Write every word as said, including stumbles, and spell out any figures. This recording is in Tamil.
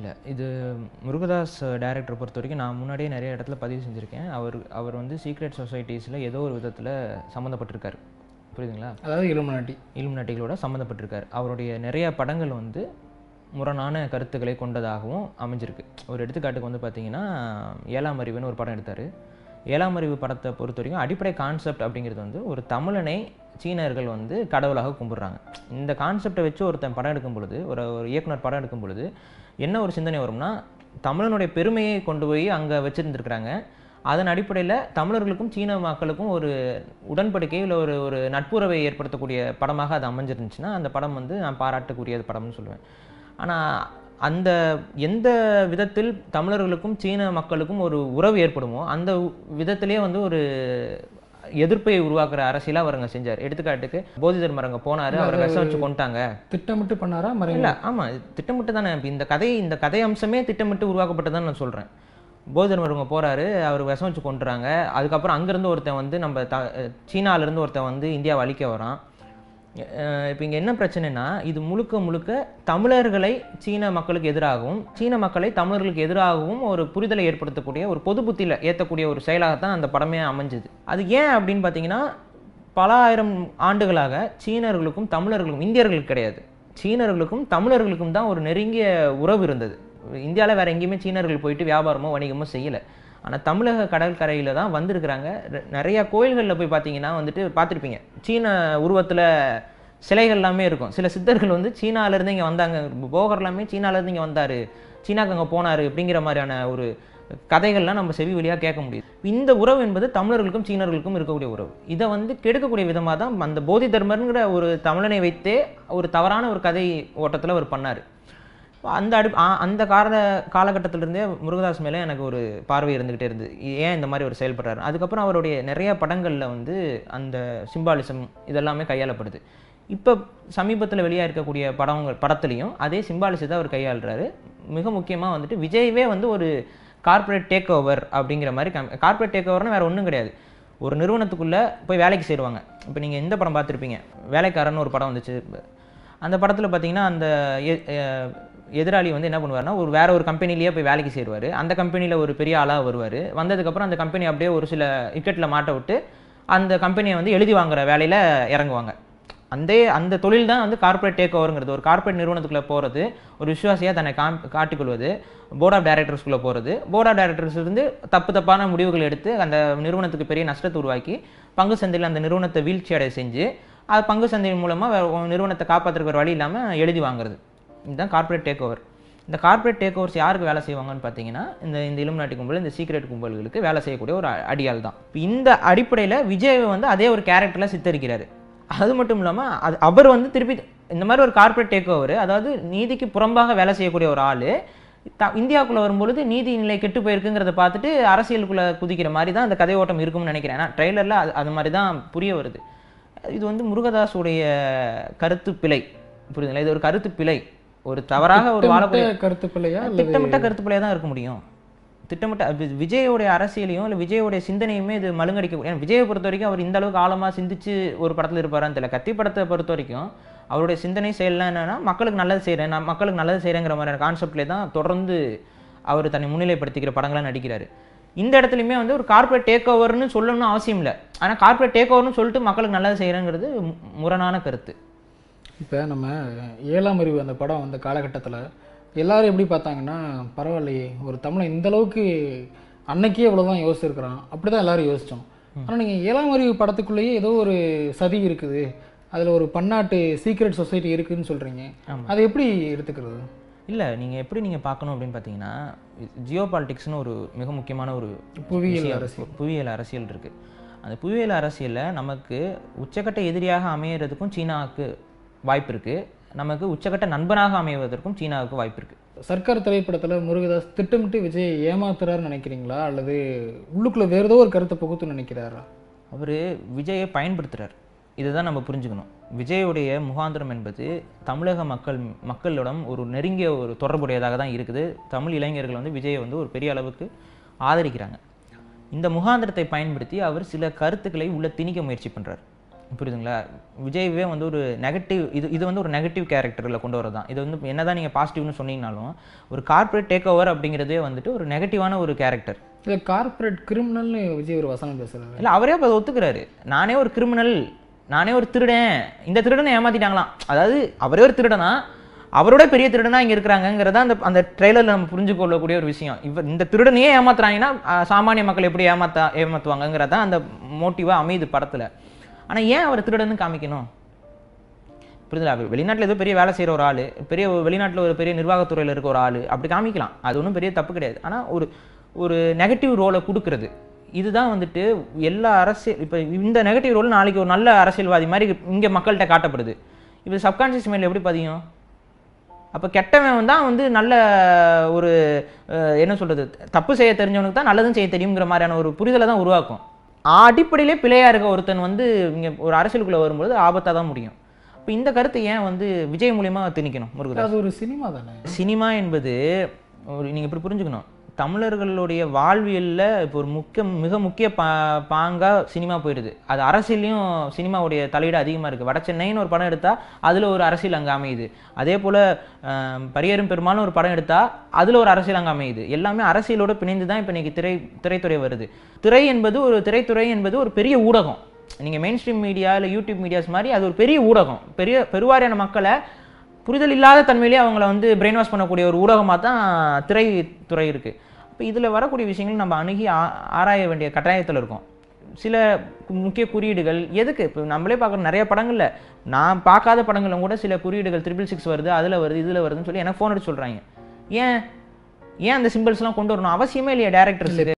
இல்லை, இது முருகதாஸ் டைரக்டரை பொறுத்த வரைக்கும் நான் முன்னாடியே நிறைய இடத்துல பதிவு செஞ்சுருக்கேன். அவர் அவர் வந்து சீக்ரெட் சொசைட்டிஸில் ஏதோ ஒரு விதத்தில் சம்மந்தப்பட்டிருக்கார். புரியுதுங்களா? அதாவது இலுமினாட்டி இலுமினாட்டிகளோட சம்மந்தப்பட்டிருக்கார். அவருடைய நிறைய படங்கள் வந்து முரணான கருத்துக்களை கொண்டதாகவும் அமைஞ்சிருக்கு. ஒரு எடுத்துக்காட்டுக்கு வந்து பார்த்தீங்கன்னா, ஏழாம் அறிவுன்னு ஒரு படம் எடுத்தார். ஏழாம் அறிவு படத்தை பொறுத்த வரைக்கும் அடிப்படை கான்செப்ட் அப்படிங்கிறது வந்து ஒரு தமிழனை சீனர்கள் வந்து கடவுளாக கும்பிட்றாங்க. இந்த கான்செப்டை வச்சு ஒருத்தன் படம் எடுக்கும் பொழுது, ஒரு ஒரு இயக்குனர் படம் எடுக்கும் பொழுது என்ன ஒரு சிந்தனை வரும்னா, தமிழனுடைய பெருமையை கொண்டு போய் அங்கே வச்சுருந்துருக்குறாங்க. அதன் அடிப்படையில் தமிழர்களுக்கும் சீன மக்களுக்கும் ஒரு உடன்படிக்கை இல்லை ஒரு ஒரு நட்புறவை ஏற்படுத்தக்கூடிய படமாக அது அமைஞ்சிருந்துச்சுன்னா அந்த படம் வந்து நான் பாராட்டுக்குரிய படம்னு சொல்லுவேன். ஆனால் அந்த எந்த விதத்தில் தமிழர்களுக்கும் சீன மக்களுக்கும் ஒரு உறவு ஏற்படுமோ அந்த விதத்திலே வந்து ஒரு எதிர்ப்பை உருவாக்குற அரசியலாக அவர் அங்கே செஞ்சார். எடுத்துக்காட்டுக்கு போதி தர்மர் அங்கே போனார், அவரை விஷம் வச்சு கொண்டாங்க. திட்டமிட்டு பண்ணாரா? இல்லை, ஆமாம், திட்டமிட்டு தானே. இந்த கதை இந்த கதை அம்சமே திட்டமிட்டு உருவாக்கப்பட்டதான்னு நான் சொல்கிறேன். போதி தர்மர் அங்கே போகிறாரு, அவர் விஷம் வச்சு கொண்டுறாங்க. அதுக்கப்புறம் அங்கேருந்து ஒருத்தன் வந்து நம்ம த சீனாவிலேருந்து ஒருத்தன் வந்து இந்தியாவை அழிக்க வரான். இப்போ இங்கே என்ன பிரச்சனைனா, இது முழுக்க முழுக்க தமிழர்களை சீன மக்களுக்கு எதிராகவும் சீன மக்களை தமிழர்களுக்கு எதிராகவும் ஒரு புரிதலை ஏற்படுத்தக்கூடிய ஒரு பொது புத்தியில் ஏற்றக்கூடிய ஒரு செயலாகத்தான் அந்த படமே அமைஞ்சுது. அது ஏன் அப்படின்னு பார்த்தீங்கன்னா, பல ஆயிரம் ஆண்டுகளாக சீனர்களுக்கும் தமிழர்களுக்கும், இந்தியர்களுக்கு கிடையாது, சீனர்களுக்கும் தமிழர்களுக்கும் தான் ஒரு நெருங்கிய உறவு இருந்தது. இந்தியாவில் வேறு எங்கேயுமே சீனர்கள் போயிட்டு வியாபாரமோ வணிகமோ செய்யலை. ஆனால் தமிழக கடற்கரையில் தான் வந்திருக்கிறாங்க. நிறையா கோயில்களில் போய் பார்த்தீங்கன்னா வந்துட்டு பார்த்துருப்பீங்க, சீன உருவத்தில் சிலைகள் எல்லாமே இருக்கும். சில சித்தர்கள் வந்து சீனாவிலேருந்து இங்கே வந்தாங்க, போகர் எல்லாமே சீனாவிலேருந்து இங்கே வந்தார், சீனாவுக்கு அங்கே போனார் அப்படிங்கிற மாதிரியான ஒரு கதைகள்லாம் நம்ம செவி வழியாக கேட்க முடியுது. இந்த உறவு என்பது தமிழர்களுக்கும் சீனர்களுக்கும் இருக்கக்கூடிய உறவு. இதை வந்து கெடுக்கக்கூடிய விதமாக தான் அந்த போதி தர்மருங்கிற ஒரு தமிழனை வைத்தே ஒரு தவறான ஒரு கதை ஓட்டத்தில் அவர் பண்ணார். அந்த அடி அந்த கால காலகட்டத்திலிருந்தே முருகதாஸ் மேலே எனக்கு ஒரு பார்வை இருந்துக்கிட்டே இருந்து, ஏன் இந்த மாதிரி ஒரு செயல்படுறாரு. அதுக்கப்புறம் அவருடைய நிறைய படங்களில் வந்து அந்த சிம்பாலிசம் இதெல்லாமே கையாளப்படுது. இப்போ சமீபத்தில் வெளியாக இருக்கக்கூடிய படங்கள் படத்துலையும் அதே சிம்பாலிசத்தை அவர் கையாளுறாரு. மிக முக்கியமாக வந்துட்டு விஜயவே வந்து ஒரு கார்ப்பரேட் டேக் ஓவர் அப்படிங்கிற மாதிரி. கார்ப்பரேட் டேக் ஓவர்னு வேறு ஒன்றும் கிடையாது. ஒரு நிறுவனத்துக்குள்ளே போய் வேலைக்கு சேருவாங்க. இப்போ நீங்கள் எந்த படம் பார்த்துருப்பீங்க, வேலைக்காரன்னு ஒரு படம் வந்துச்சு. அந்த படத்தில் பார்த்தீங்கன்னா அந்த எதிராளி வந்து என்ன பண்ணுவார்னா, ஒரு வேற ஒரு கம்பெனிலேயே போய் வேலைக்கு சேருவார். அந்த கம்பெனியில் ஒரு பெரிய ஆளாக வருவார். வந்ததுக்கப்புறம் அந்த கம்பெனி அப்படியே ஒரு சில இக்கெட்டில் மாட்ட விட்டு அந்த கம்பெனியை வந்து எழுதி வாங்குற வேலையில் இறங்குவாங்க. அந்த அந்த தொழில் தான் வந்து கார்ப்பரேட் டேக் ஓவருங்கிறது. ஒரு கார்ப்பரேட் நிறுவனத்துக்குள்ளே போகிறது, ஒரு விசுவாசியாக தன்னை கா காட்டிக்கொள்வது, போர்ட் ஆஃப் டைரக்டர்ஸ்குள்ளே போகிறது, போர்ட் ஆஃப் டைரக்டர்ஸ் இருந்து தப்பு தப்பான முடிவுகள் எடுத்து அந்த நிறுவனத்துக்கு பெரிய நஷ்டத்தை உருவாக்கி பங்கு சந்தையில் அந்த நிறுவனத்தை வீழ்ச்சி அடைய செஞ்சு அது பங்கு சந்தையின் மூலமாக நிறுவனத்தை காப்பாற்றுக்கிற வழி இல்லாமல் எழுதி வாங்குறது. இதுதான் கார்ப்பரேட் டேக் ஓவர். இந்த கார்ப்பரேட் டேக் ஓவர்ஸ் யாருக்கு வேலை செய்வாங்கன்னு பார்த்தீங்கன்னா, இந்த இந்த இலுமினாட்டி கும்பல், இந்த சீக்ரெட் கும்பல்களுக்கு வேலை செய்யக்கூடிய ஒரு அடியால் தான். இந்த அடிப்படையில் விஜய் வந்து அதே ஒரு கேரக்டரில் சித்தரிக்கிறாரு. அது மட்டும் இல்லாமல் அது அவர் வந்து திருப்பி இந்த மாதிரி ஒரு கார்ப்பரேட் டேக் ஓவர், அதாவது நீதிக்கு புறம்பாக வேலை செய்யக்கூடிய ஒரு ஆள் த இந்தியாவுக்குள்ளே வரும்பொழுது நீதி நிலை கெட்டு போயிருக்குங்கிறத பார்த்துட்டு அரசியலுக்குள்ளே குதிக்கிற மாதிரி தான் அந்த கதை ஓட்டம் இருக்கும்னு நினைக்கிறேன். ஏன்னா ட்ரெய்லரில் அது அது மாதிரி தான் புரிய வருது. இது வந்து முருகதாஸுடைய கருத்து பிழை. புரியுதுங்களா? இது ஒரு கருத்து பிழை, ஒரு தவறாக ஒரு வாழக்கூடிய கருத்து பிழையா, திட்டமிட்ட கருத்து பிழையா தான் இருக்க முடியும். திட்டமிட்ட விஜயோடைய அரசியலையும் இல்லை விஜயோடைய சிந்தனையுமே இது மழுங்கடிக்க. ஏன்னா விஜயை பொறுத்த வரைக்கும் அவர் இந்த அளவுக்கு ஆழமாக சிந்திச்சு ஒரு படத்தில் இருப்பாரான்னு தெரியல. கத்தி படத்தை பொறுத்த வரைக்கும் அவருடைய சிந்தனை செயல்லாம் என்னன்னா, மக்களுக்கு நல்லது செய்கிறேன், நான் மக்களுக்கு நல்லது செய்கிறேங்கிற மாதிரியான கான்செப்ட்லேயே தான் தொடர்ந்து அவர் தன்னை முன்னிலைப்படுத்திக்கிற படங்களாக நடிக்கிறாரு. இந்த இடத்துலையுமே வந்து ஒரு கார்ப்பரேட் டேக் ஓவர்னு சொல்லணும்னு அவசியம் இல்லை. ஆனால் கார்ப்பரேட் டேக் ஓவர்னு சொல்லிட்டு மக்களுக்கு நல்லது செய்கிறேங்கிறது முரணான கருத்து. இப்போ நம்ம ஏழாம் அறிவு அந்த படம் அந்த காலகட்டத்தில் எல்லாரும் எப்படி பார்த்தாங்கன்னா, பரவாயில்லையே ஒரு தமிழன் இந்தளவுக்கு அன்னைக்கே இவ்வளோதான் யோசிச்சிருக்கிறான், அப்படி தான் எல்லோரும் யோசித்தோம். ஆனால் நீங்கள் ஏழாம் அறிவு படத்துக்குள்ளேயே ஏதோ ஒரு சதி இருக்குது, அதில் ஒரு பன்னாட்டு சீக்ரெட் சொசைட்டி இருக்குதுன்னு சொல்கிறீங்க, அதை எப்படி எடுத்துக்கிறது? இல்லை, நீங்கள் எப்படி நீங்கள் பார்க்கணும் அப்படின்னு பார்த்தீங்கன்னா, ஜியோ பாலிட்டிக்ஸ்னு ஒரு மிக முக்கியமான ஒரு புவியியல் அரசியல் புவியியல் அரசியல் இருக்குது. அந்த புவியியல் அரசியலில் நமக்கு உச்சக்கட்ட எதிரியாக அமையிறதுக்கும் சீனாவுக்கு வாய்ப்பு இருக்குது, நமக்கு உச்சக்கட்ட நண்பனாக அமைவதற்கும் சீனாவுக்கு வாய்ப்பு இருக்குது. சர்க்கார் திரைப்படத்தில் முருகதாஸ் திட்டமிட்டு விஜய் ஏமாத்துறாருன்னு நினைக்கிறீங்களா, அல்லது உள்ளுக்குள்ளே வேறு ஏதோ ஒரு கருத்தை புகுத்துன்னு நினைக்கிறாரா? அவர் விஜயை பயன்படுத்துகிறார், இதுதான் நம்ம புரிஞ்சுக்கணும். விஜயுடைய முகாந்திரம் என்பது தமிழக மக்கள் மக்களிடம் ஒரு நெருங்கிய ஒரு தொடர்புடையதாக தான் இருக்குது. தமிழ் இளைஞர்கள் வந்து விஜயை வந்து ஒரு பெரிய அளவுக்கு ஆதரிக்கிறாங்க. இந்த முகாந்திரத்தை பயன்படுத்தி அவர் சில கருத்துக்களை உள்ள திணிக்க முயற்சி பண்ணுறார். புரியுதுங்களா? விஜய்வே வந்து ஒரு நெகட்டிவ் இது இது வந்து ஒரு நெகட்டிவ் கேரக்டரில் கொண்டு வரது தான். இது வந்து என்னதான் நீங்கள் பாசிட்டிவ்னு சொன்னீங்கனாலும் ஒரு கார்ப்பரேட் டேக் ஓவர் அப்படிங்கிறதே வந்துட்டு ஒரு நெகட்டிவான ஒரு கேரக்டர். இல்லை கார்ப்பரேட் கிரிமினல்னு விஜய் ஒரு வசனம் பேசுகிறாரு. இல்லை அவரே அப்போ ஒத்துக்கிறாரு, நானே ஒரு கிரிமினல், நானே ஒரு திருடன், இந்த திருடனை ஏமாத்திட்டாங்களாம். அதாவது அவரே ஒரு திருடனா, அவரோட பெரிய திருடனா இங்கே இருக்கிறாங்கிறத அந்த அந்த ட்ரெய்லரில் நம்ம புரிஞ்சு கொள்ளக்கூடிய ஒரு விஷயம். இவர் இந்த திருடனையே ஏமாத்துறாங்கன்னா சாமானிய மக்கள் எப்படி ஏமாத்தா ஏமாற்றுவாங்கங்கிறத அந்த மோட்டிவாக அமையுது படத்தில். ஆனால் ஏன் அவர் திருடன்னு காமிக்கணும்? புரியுதுல? வெளிநாட்டில் ஏதோ பெரிய வேலை செய்கிற ஒரு ஆள், பெரிய வெளிநாட்டில் ஒரு பெரிய நிர்வாகத்துறையில் இருக்க ஒரு ஆள் அப்படி காமிக்கலாம், அது ஒன்றும் பெரிய தப்பு கிடையாது. ஆனால் ஒரு ஒரு நெகட்டிவ் ரோலை கொடுக்கறது இதுதான் வந்துட்டு எல்லா அரசியல். இப்போ இந்த நெகட்டிவ் ரோல் நாளைக்கு ஒரு நல்ல அரசியல்வாதி மாதிரி இங்கே மக்கள்கிட்ட காட்டப்படுது. இப்போ சப்கான்ஷியஸ் மைண்டில் எப்படி பதியும்? அப்போ கெட்டவன் தான் வந்து நல்ல ஒரு என்ன சொல்கிறது, தப்பு செய்ய தெரிஞ்சவனுக்கு தான் நல்லதும் செய்ய தெரியுங்கிற மாதிரியான ஒரு புரிதலை தான் உருவாக்கும். அடிப்படையிலே பிழையாக இருக்க ஒருத்தன் வந்து இங்கே ஒரு அரசியலுக்குள்ளே வரும்போது ஆபத்தாக தான் முடியும். இப்போ இந்த கருத்தை ஏன் வந்து விஜய் மூலியமாக திணிக்கணும்? முருகதாஸ், அது ஒரு சினிமா தானே. சினிமா என்பது ஒரு நீங்கள் இப்படி புரிஞ்சுக்கணும், தமிழர்களுடைய வாழ்வியலில் இப்போ ஒரு முக்கிய மிக முக்கிய பா பாங்காக சினிமா போயிடுது. அது அரசியலையும் சினிமாவுடைய தலையீடு அதிகமாக இருக்குது. வட சென்னைன்னு ஒரு படம் எடுத்தால் அதில் ஒரு அரசியல் அங்கே அமையுது. அதே போல் பரியேறும் பெருமாள்னு ஒரு படம் எடுத்தால் அதில் ஒரு அரசியல் அங்கே அமையுது. எல்லாமே அரசியலோடு பிணைந்து தான் இப்போ இன்றைக்கி திரை திரைத்துறை வருது. திரை என்பது ஒரு திரைத்துறை என்பது ஒரு பெரிய ஊடகம். நீங்கள் மெயின் ஸ்ட்ரீம் மீடியா இல்லை யூடியூப் மீடியாஸ் மாதிரி அது ஒரு பெரிய ஊடகம். பெரிய பெருவாரியான மக்களை புரிதல் இல்லாத தன்மையிலே அவங்கள வந்து பிரெயின் வாஷ் பண்ணக்கூடிய ஒரு ஊடகமாக தான் திரைத்துறை இருக்குது. இப்போ இதில் வரக்கூடிய விஷயங்கள் நம்ம அணுகி ஆ ஆராய வேண்டிய கட்டாயத்தில் இருக்கோம். சில முக்கிய குறியீடுகள் எதுக்கு இப்போ நம்மளே பார்க்குற நிறைய படங்களில் நான் பார்க்காத படங்களும் கூட சில குறியீடுகள் ட்ரிபிள் சிக்ஸ் வருது, அதில் வருது, இதில் வருதுன்னு சொல்லி எனக்கு ஃபோன் அடிச்சு சொல்கிறாங்க. ஏன் ஏன் அந்த சிம்பிள்ஸ்லாம் கொண்டு வரணும்? அவசியமே இல்லையா டேரக்டர்ஸுக்கு?